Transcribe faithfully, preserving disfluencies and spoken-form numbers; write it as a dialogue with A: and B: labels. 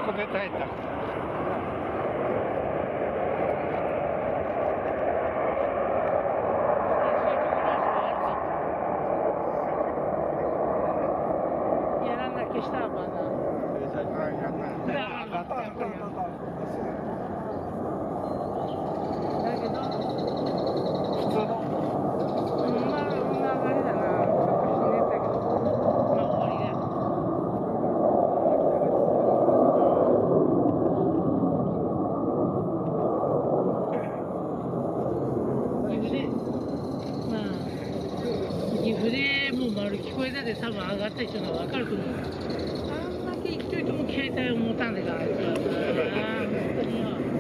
A: こで耐えた。
B: やらなきゃしたらばな。だけど、
A: 普通の。
B: うん、まあ、こんな上がりだな。ちょっとひねったけど。まあ、終わりだよ。岐阜で、まあ、岐阜でもう丸聞こえたで多分上がった人が分かると思う。あんだけ勢いとも携帯を持たんでか、あいつはな。本当には。